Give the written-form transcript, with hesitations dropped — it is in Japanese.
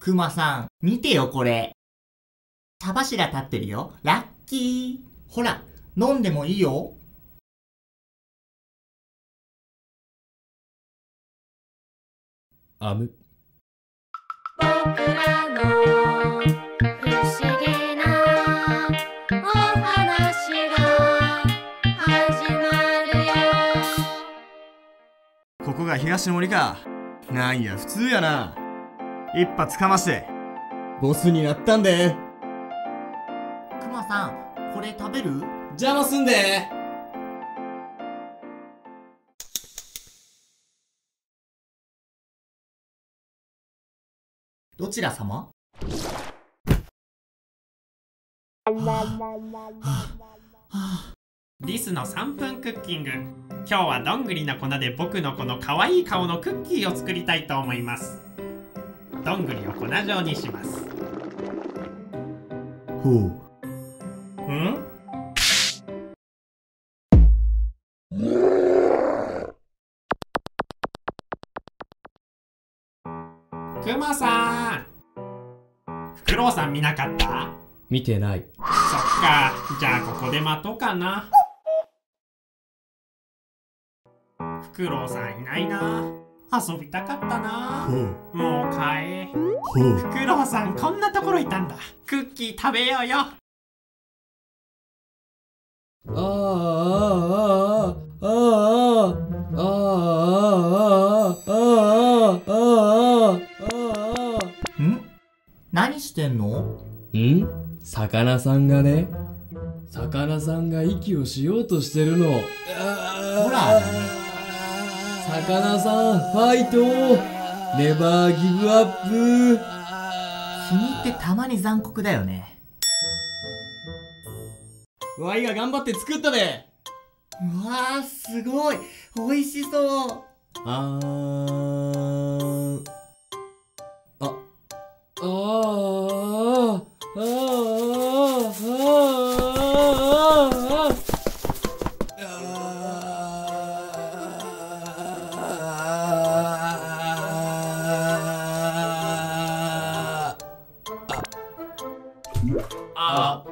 クマさん、見てよこれ。茶柱立ってるよ。ラッキー。ほら、飲んでもいいよ。 あむ。 僕らの不思議なお話が始まるよ。 ここが東の森か。なんや普通やな。一発かましてボスになったんで。 クマさん、これ食べる？ 邪魔すんで。 どちら様？ リスの3分クッキング。今日はどんぐりの粉で僕のこの可愛い顔のクッキーを作りたいと思います。どんぐりを粉状にします。 ほう。 くまさん、フクロウさん見なかった？ 見てない。 そっか、じゃあここで待とうかな。フクロウさんいないな。遊びたかったな。もう帰。フクロウさんこんなところいたんだ。クッキー食べようよ。 何してんの？ 魚さんがね、魚さんが息をしようとしてるの。 ほらね。 魚さんファイト、ネバーギブアップ。 君ってたまに残酷だよね。 ワイが頑張って作ったで。 うわー、すごい美味しそう。 ああ